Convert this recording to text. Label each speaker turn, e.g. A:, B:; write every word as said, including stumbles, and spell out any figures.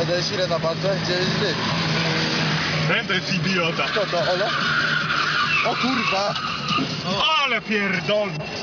A: Będę silę na patrze, gdzie jest ty?
B: Będę jest idiota.
A: Kto to, Olo? O kurwa!
B: Ale pierdol.